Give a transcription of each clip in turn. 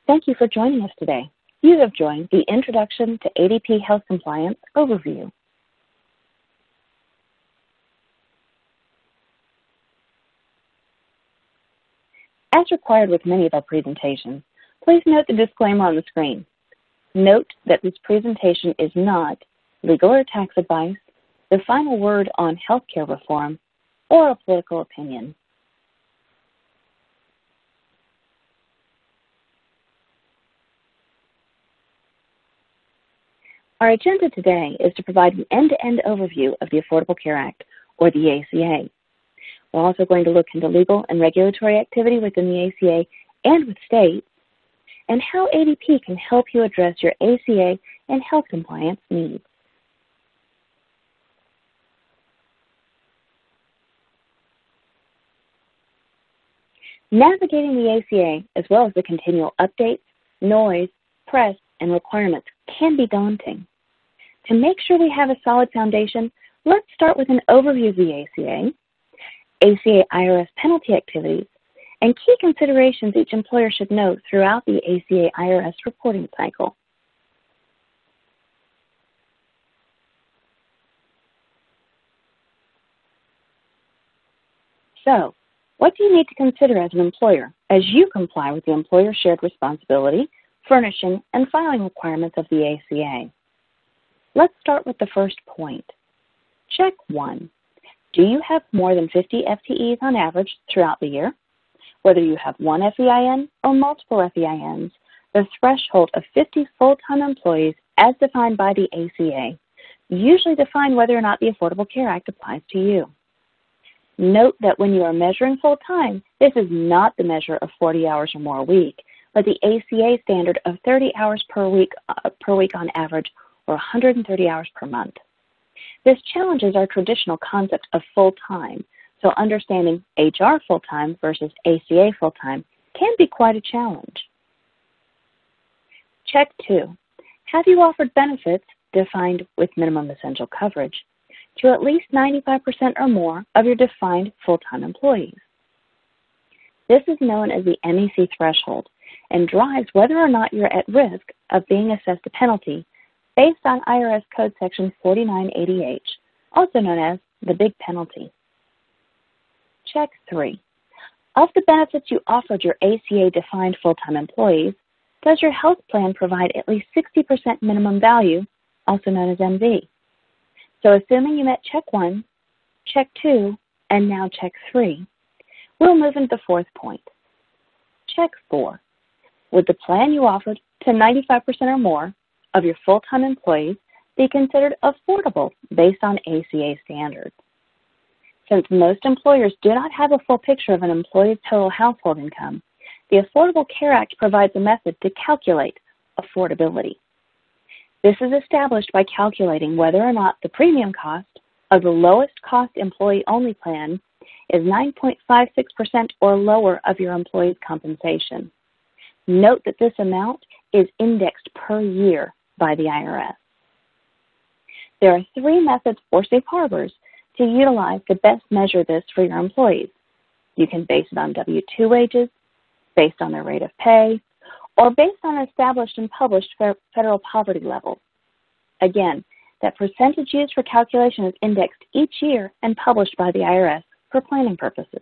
Thank you for joining us today. You have joined the Introduction to ADP Health Compliance overview. As required with many of our presentations, please note the disclaimer on the screen. Note that this presentation is not legal or tax advice, the final word on healthcare reform, or a political opinion. Our agenda today is to provide an end-to-end overview of the Affordable Care Act, or the ACA. We're also going to look into legal and regulatory activity within the ACA and with states, and how ADP can help you address your ACA and health compliance needs. Navigating the ACA, as well as the continual updates, noise, press, and requirements can be daunting. To make sure we have a solid foundation, let's start with an overview of the ACA IRS penalty activities, and key considerations each employer should know throughout the ACA IRS reporting cycle. So, what do you need to consider as an employer as you comply with the employer shared responsibility, furnishing, and filing requirements of the ACA? Let's start with the first point. Check 1. Do you have more than 50 FTEs on average throughout the year? Whether you have one FEIN or multiple FEINs, the threshold of 50 full-time employees as defined by the ACA usually define whether or not the Affordable Care Act applies to you. Note that when you are measuring full-time, this is not the measure of 40 hours or more a week, but the ACA standard of 30 hours per week on average, or 130 hours per month. This challenges our traditional concept of full-time, so understanding HR full-time versus ACA full-time can be quite a challenge. Check 2. Have you offered benefits defined with minimum essential coverage to at least 95% or more of your defined full-time employees? This is known as the MEC threshold and drives whether or not you're at risk of being assessed a penalty based on IRS Code Section 4980H, also known as the Big Penalty. Check 3. Of the benefits you offered your ACA-defined full-time employees, does your health plan provide at least 60% minimum value, also known as MV? So assuming you met check 1, check 2, and now check 3, we'll move into the fourth point. Check 4. Would the plan you offered to 95% or more of your full-time employees be considered affordable based on ACA standards? Since most employers do not have a full picture of an employee's total household income, the Affordable Care Act provides a method to calculate affordability. This is established by calculating whether or not the premium cost of the lowest cost employee-only plan is 9.56% or lower of your employee's compensation. Note that this amount is indexed per year by the IRS. There are 3 methods or safe harbors to utilize to best measure this for your employees. You can base it on W-2 wages, based on their rate of pay, or based on established and published federal poverty levels. Again, that percentage used for calculation is indexed each year and published by the IRS for planning purposes.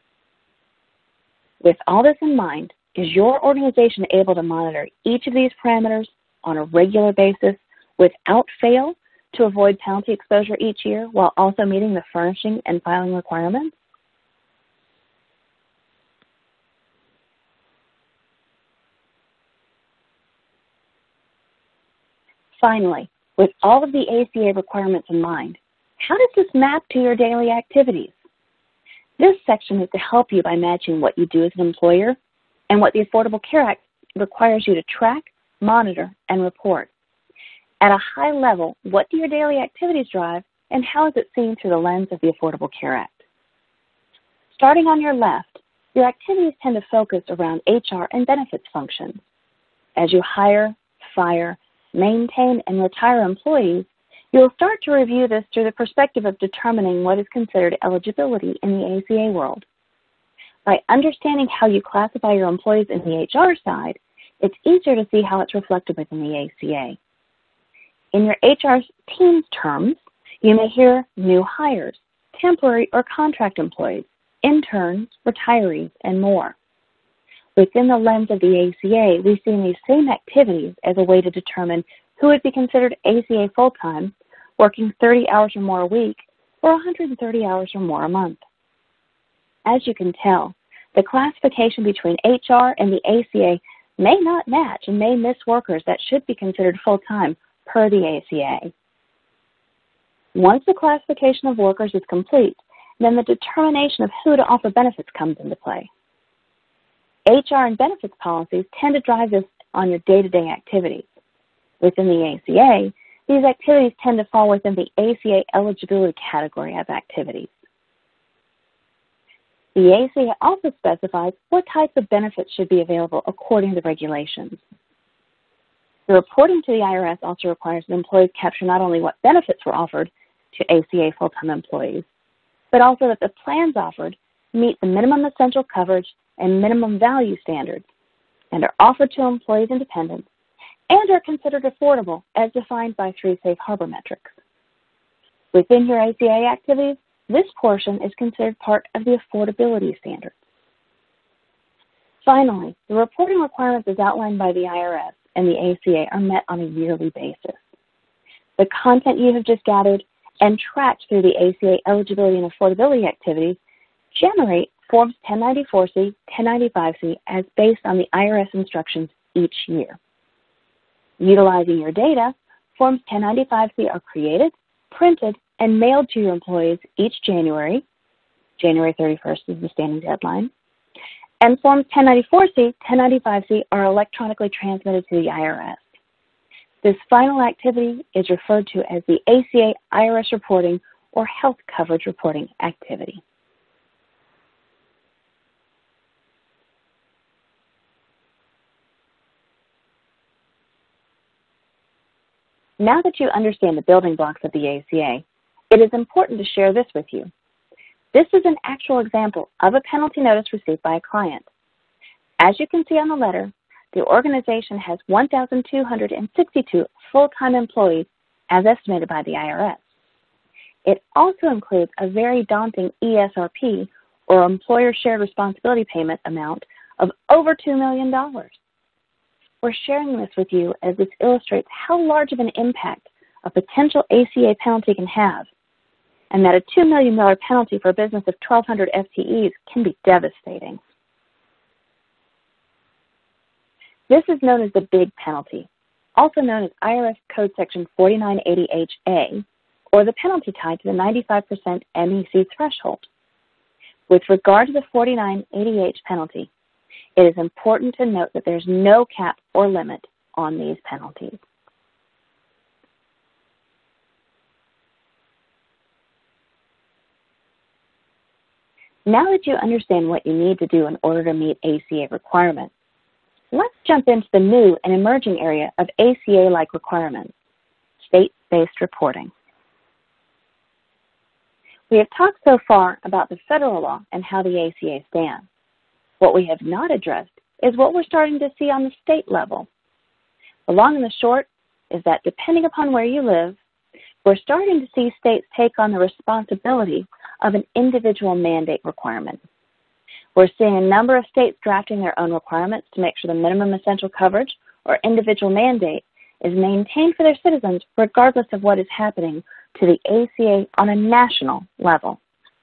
With all this in mind, is your organization able to monitor each of these parameters on a regular basis without fail to avoid penalty exposure each year while also meeting the furnishing and filing requirements? Finally, with all of the ACA requirements in mind, how does this map to your daily activities? This section is to help you by matching what you do as an employer and what the Affordable Care Act requires you to track, monitor, and report. At a high level, what do your daily activities drive, and how is it seen through the lens of the Affordable Care Act? Starting on your left, your activities tend to focus around HR and benefits functions. As you hire, fire, maintain, and retire employees, you'll start to review this through the perspective of determining what is considered eligibility in the ACA world. By understanding how you classify your employees in the HR side, It's easier to see how it's reflected within the ACA. In your HR team's terms, you may hear new hires, temporary or contract employees, interns, retirees, and more. Within the lens of the ACA, we see these same activities as a way to determine who would be considered ACA full-time, working 30 hours or more a week, or 130 hours or more a month. As you can tell, the classification between HR and the ACA may not match and may miss workers that should be considered full-time per the ACA. Once the classification of workers is complete, then the determination of who to offer benefits comes into play. HR and benefits policies tend to drive this on your day-to-day activities. Within the ACA, these activities tend to fall within the ACA eligibility category of activities. The ACA also specifies what types of benefits should be available according to the regulations. The reporting to the IRS also requires that employees capture not only what benefits were offered to ACA full-time employees, but also that the plans offered meet the minimum essential coverage and minimum value standards and are offered to employees and dependents and are considered affordable as defined by 3 safe harbor metrics. Within your ACA activities, this portion is considered part of the affordability standards. Finally, the reporting requirements as outlined by the IRS and the ACA are met on a yearly basis. The content you have just gathered and tracked through the ACA eligibility and affordability activities generate Forms 1094C, 1095C as based on the IRS instructions each year. Utilizing your data, Forms 1095C are created, printed, and mailed to your employees each January. January 31st is the standing deadline. And Forms 1094C, 1095C are electronically transmitted to the IRS. This final activity is referred to as the ACA IRS reporting or health coverage reporting activity. Now that you understand the building blocks of the ACA, it is important to share this with you. This is an actual example of a penalty notice received by a client. As you can see on the letter, the organization has 1,262 full-time employees as estimated by the IRS. It also includes a very daunting ESRP, or Employer Shared Responsibility Payment amount of over $2 million. We're sharing this with you as this illustrates how large of an impact a potential ACA penalty can have, and that a $2 million penalty for a business of 1,200 FTEs can be devastating. This is known as the big penalty, also known as IRS Code Section 4980HA, or the penalty tied to the 95% MEC threshold. With regard to the 4980H penalty, it is important to note that there's no cap or limit on these penalties. Now that you understand what you need to do in order to meet ACA requirements, let's jump into the new and emerging area of ACA-like requirements, state-based reporting. We have talked so far about the federal law and how the ACA stands. What we have not addressed is what we're starting to see on the state level. The long and the short is that depending upon where you live, we're starting to see states take on the responsibility of an individual mandate requirement. We're seeing a number of states drafting their own requirements to make sure the minimum essential coverage or individual mandate is maintained for their citizens regardless of what is happening to the ACA on a national level.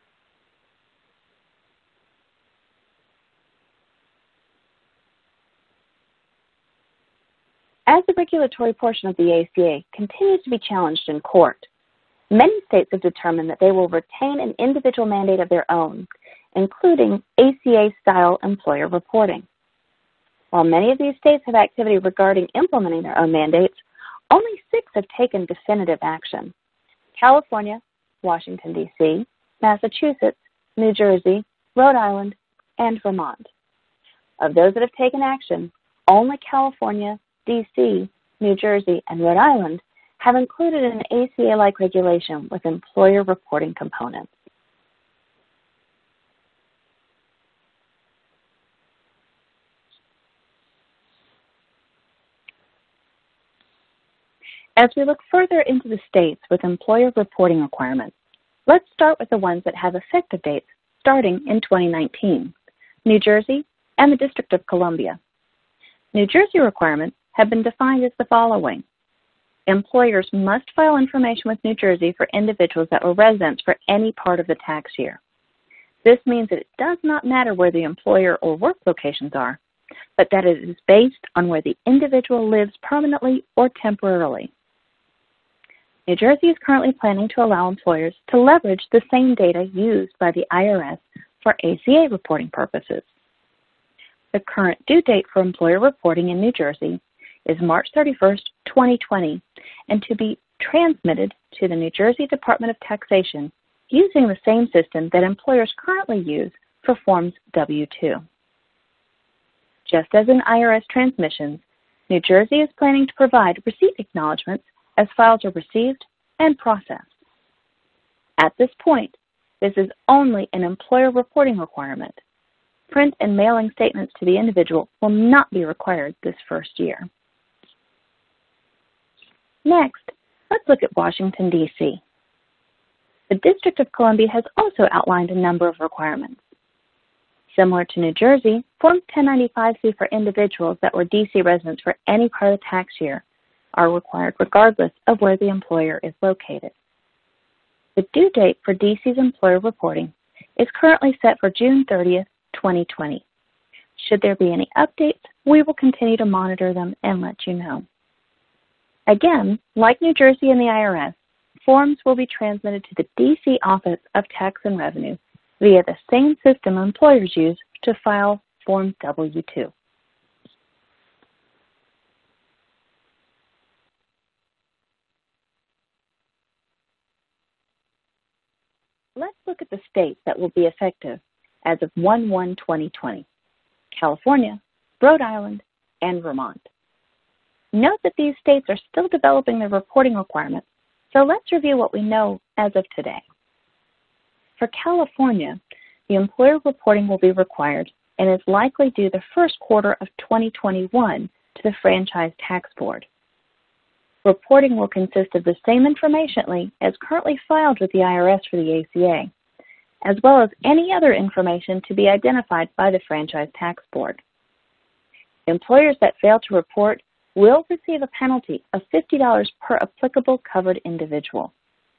As the regulatory portion of the ACA continues to be challenged in court, many states have determined that they will retain an individual mandate of their own, including ACA-style employer reporting. While many of these states have activity regarding implementing their own mandates, only 6 have taken definitive action: California, Washington, D.C., Massachusetts, New Jersey, Rhode Island, and Vermont. Of those that have taken action, only California, D.C., New Jersey, and Rhode Island have included an ACA-like regulation with employer reporting components. As we look further into the states with employer reporting requirements, let's start with the ones that have effective dates starting in 2019, New Jersey and the District of Columbia. New Jersey requirements have been defined as the following. Employers must file information with New Jersey for individuals that were residents for any part of the tax year. This means that it does not matter where the employer or work locations are, but that it is based on where the individual lives permanently or temporarily. New Jersey is currently planning to allow employers to leverage the same data used by the IRS for ACA reporting purposes. The current due date for employer reporting in New Jersey is March 31st, 2020, and to be transmitted to the New Jersey Department of Taxation using the same system that employers currently use for Forms W-2. Just as in IRS transmissions, New Jersey is planning to provide receipt acknowledgments as files are received and processed. At this point, this is only an employer reporting requirement. Print and mailing statements to the individual will not be required this first year. Next, let's look at Washington, D.C. The District of Columbia has also outlined a number of requirements. Similar to New Jersey, Form 1095-C for individuals that were D.C. residents for any part of the tax year are required regardless of where the employer is located. The due date for D.C.'s employer reporting is currently set for June 30th, 2020. Should there be any updates, we will continue to monitor them and let you know. Again, like New Jersey and the IRS, forms will be transmitted to the D.C. Office of Tax and Revenue via the same system employers use to file Form W-2. Let's look at the states that will be effective as of 1/1/2020, California, Rhode Island, and Vermont. Note that these states are still developing their reporting requirements, so let's review what we know as of today. For California, the employer reporting will be required and is likely due the first quarter of 2021 to the Franchise Tax Board. Reporting will consist of the same information as currently filed with the IRS for the ACA, as well as any other information to be identified by the Franchise Tax Board. Employers that fail to report will receive a penalty of $50 per applicable covered individual.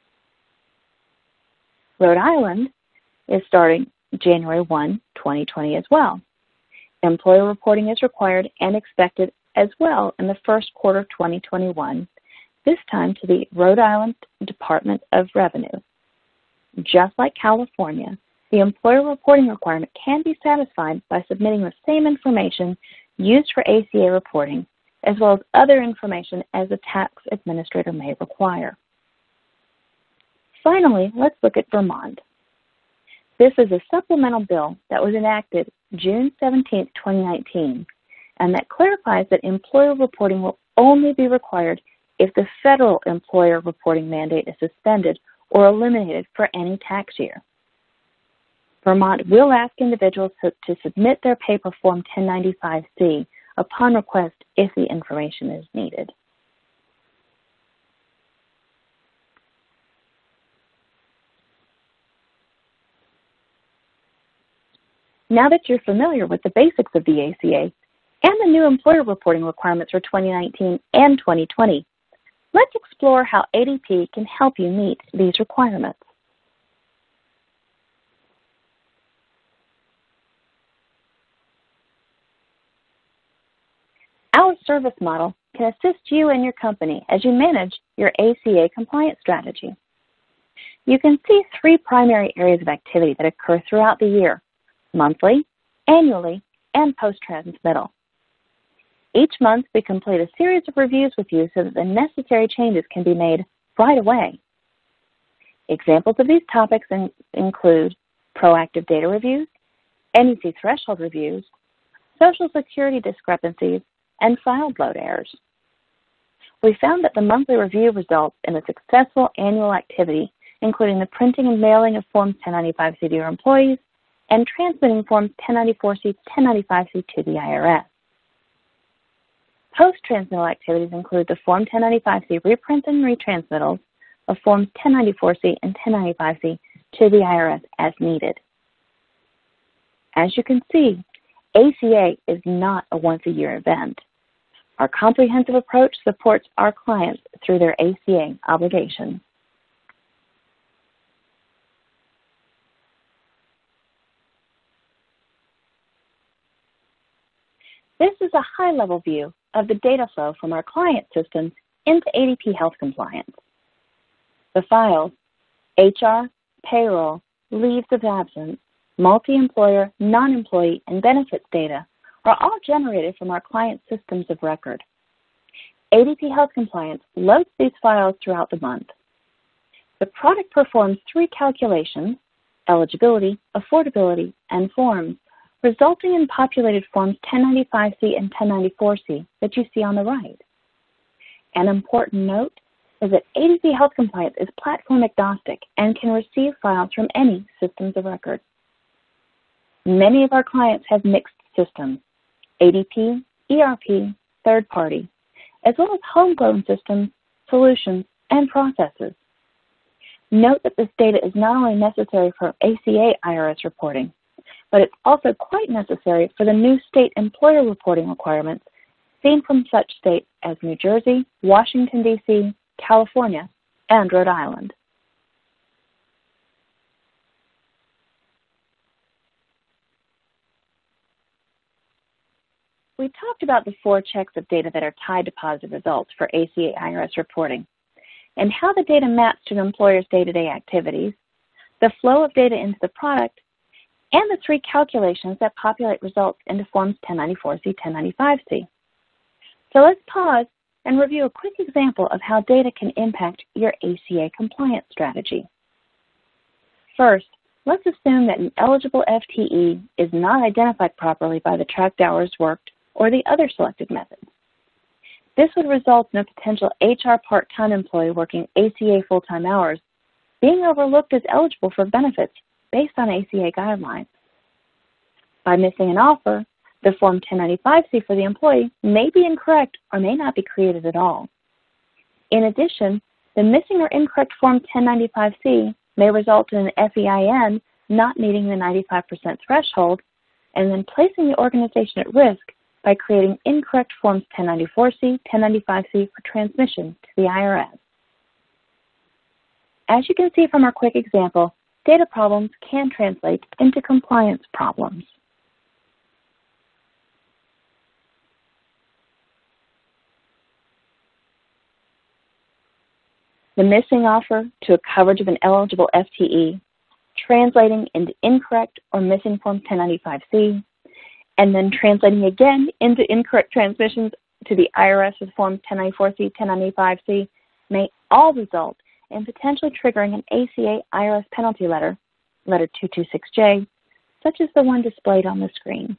Rhode Island is starting January 1, 2020 as well. Employer reporting is required and expected as well in the first quarter of 2021, this time to the Rhode Island Department of Revenue. Just like California, the employer reporting requirement can be satisfied by submitting the same information used for ACA reporting, as well as other information as the tax administrator may require. Finally, let's look at Vermont. This is a supplemental bill that was enacted June 17, 2019, and that clarifies that employer reporting will only be required if the federal employer reporting mandate is suspended or eliminated for any tax year. Vermont will ask individuals to submit their paper Form 1095-C upon request if the information is needed. Now that you're familiar with the basics of the ACA and the new employer reporting requirements for 2019 and 2020, let's explore how ADP can help you meet these requirements. Our service model can assist you and your company as you manage your ACA compliance strategy. You can see three primary areas of activity that occur throughout the year: monthly, annually, and post-transmittal. Each month, we complete a series of reviews with you so that the necessary changes can be made right away. Examples of these topics include proactive data reviews, NEC threshold reviews, Social Security discrepancies, and file load errors. We found that the monthly review results in a successful annual activity, including the printing and mailing of Forms 1095-C to your employees and transmitting Forms 1094-C, 1095-C to the IRS. Post-transmittal activities include the Form 1095-C reprints and retransmittals of Forms 1094-C and 1095-C to the IRS as needed. As you can see, ACA is not a once-a-year event. Our comprehensive approach supports our clients through their ACA obligations. This is a high-level view of the data flow from our client systems into ADP Health Compliance. The files, HR, payroll, leaves of absence, multi-employer, non-employee, and benefits data are all generated from our client systems of record. ADP Health Compliance loads these files throughout the month. The product performs 3 calculations, eligibility, affordability, and forms, resulting in populated Forms 1095-C and 1094-C that you see on the right. An important note is that ADP Health Compliance is platform agnostic and can receive files from any systems of record. Many of our clients have mixed systems, ADP, ERP, third party, as well as homegrown systems, solutions, and processes. Note that this data is not only necessary for ACA IRS reporting, but it's also quite necessary for the new state employer reporting requirements seen from such states as New Jersey, Washington, D.C., California, and Rhode Island. We talked about the 4 checks of data that are tied to positive results for ACA IRS reporting, and how the data maps to an employer's day-to-day activities, the flow of data into the product, and the 3 calculations that populate results into Forms 1094-C, 1095-C. So let's pause and review a quick example of how data can impact your ACA compliance strategy. First, let's assume that an eligible FTE is not identified properly by the tracked hours worked or the other selected methods. This would result in a potential HR part-time employee working ACA full-time hours being overlooked as eligible for benefits based on ACA guidelines. By missing an offer, the Form 1095-C for the employee may be incorrect or may not be created at all. In addition, the missing or incorrect Form 1095-C may result in an FEIN not meeting the 95% threshold and then placing the organization at risk by creating incorrect Forms 1094-C, 1095-C for transmission to the IRS. As you can see from our quick example, data problems can translate into compliance problems. The missing offer to a coverage of an eligible FTE, translating into incorrect or missing Form 1095-C, and then translating again into incorrect transmissions to the IRS with Form 1094-C, 1095-C may all result in potentially triggering an ACA IRS penalty letter, Letter 226J, such as the one displayed on the screen.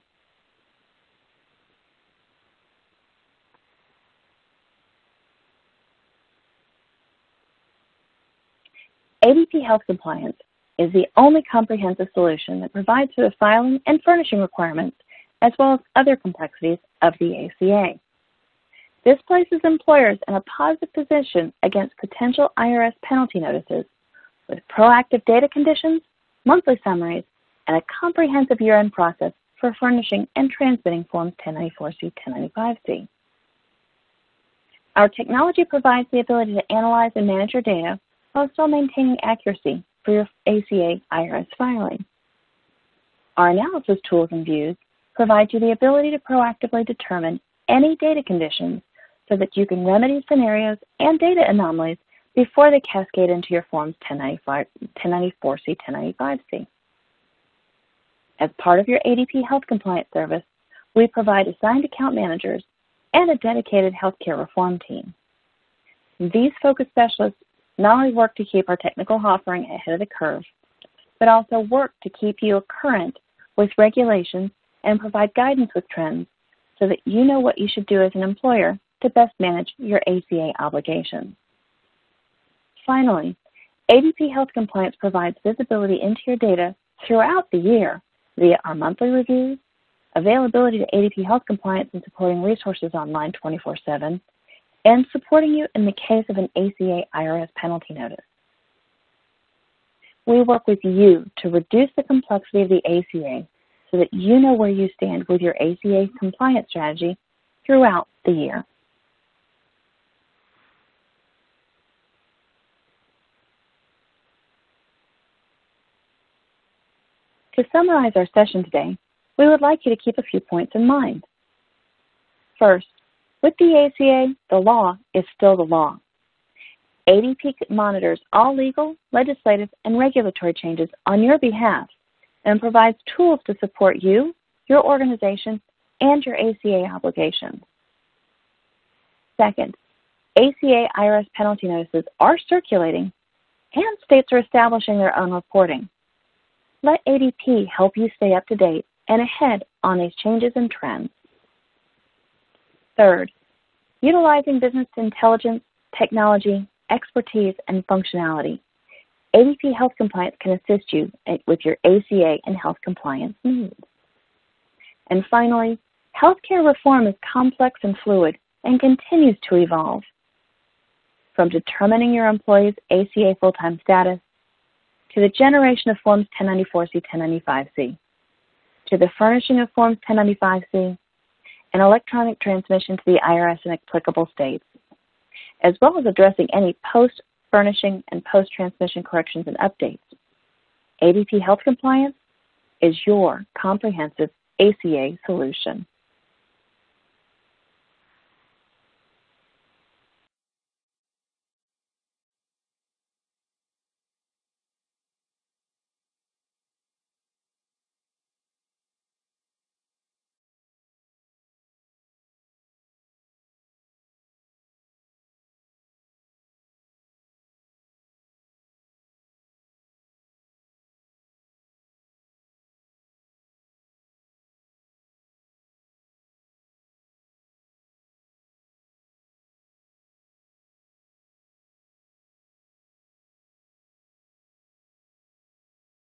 ADP Health Compliance is the only comprehensive solution that provides for the filing and furnishing requirements as well as other complexities of the ACA. This places employers in a positive position against potential IRS penalty notices with proactive data conditions, monthly summaries, and a comprehensive year-end process for furnishing and transmitting Forms 1094-C, 1095-C. Our technology provides the ability to analyze and manage your data while still maintaining accuracy for your ACA IRS filing. Our analysis tools and views provide you the ability to proactively determine any data conditions so that you can remedy scenarios and data anomalies before they cascade into your Forms 1094-C, 1095-C. As part of your ADP Health Compliance service, we provide assigned account managers and a dedicated healthcare reform team. These focus specialists not only work to keep our technical offering ahead of the curve, but also work to keep you current with regulations and provide guidance with trends so that you know what you should do as an employer to best manage your ACA obligations. Finally, ADP Health Compliance provides visibility into your data throughout the year via our monthly reviews, availability to ADP Health Compliance and supporting resources online 24/7, and supporting you in the case of an ACA IRS penalty notice. We work with you to reduce the complexity of the ACA so that you know where you stand with your ACA compliance strategy throughout the year. To summarize our session today, we would like you to keep a few points in mind. First, with the ACA, the law is still the law. ADP monitors all legal, legislative, and regulatory changes on your behalf and provides tools to support you, your organization, and your ACA obligations. Second, ACA IRS penalty notices are circulating and states are establishing their own reporting. Let ADP help you stay up to date and ahead on these changes and trends. Third, utilizing business intelligence, technology, expertise, and functionality, ADP Health Compliance can assist you with your ACA and health compliance needs. And finally, healthcare reform is complex and fluid and continues to evolve. From determining your employee's ACA full-time status, to the generation of Forms 1094C, 1095C, to the furnishing of Forms 1095C, and electronic transmission to the IRS in applicable states, as well as addressing any post-furnishing and post-transmission corrections and updates. ADP Health Compliance is your comprehensive ACA solution.